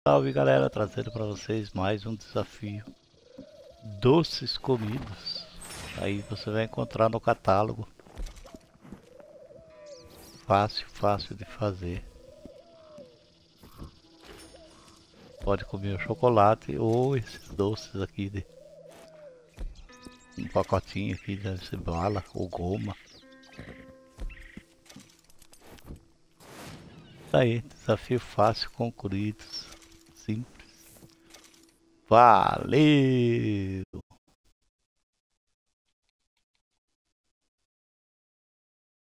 Salve galera, trazendo para vocês mais um desafio. Doces comidos. Aí você vai encontrar no catálogo. Fácil, fácil de fazer. Pode comer o chocolate ou esses doces aqui de um pacotinho aqui, deve ser bala ou goma. Aí, desafio fácil, concluído, simples. Valeu!